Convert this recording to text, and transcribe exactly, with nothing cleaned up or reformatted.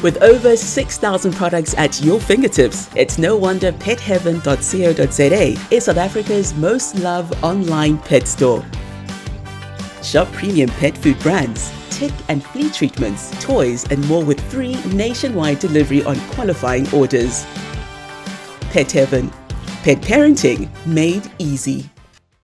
With over six thousand products at your fingertips, it's no wonder pet heaven dot co dot za is South Africa's most loved online pet store. Shop premium pet food brands, tick and flea treatments, toys and more with free nationwide delivery on qualifying orders. Pet Heaven. Pet parenting made easy.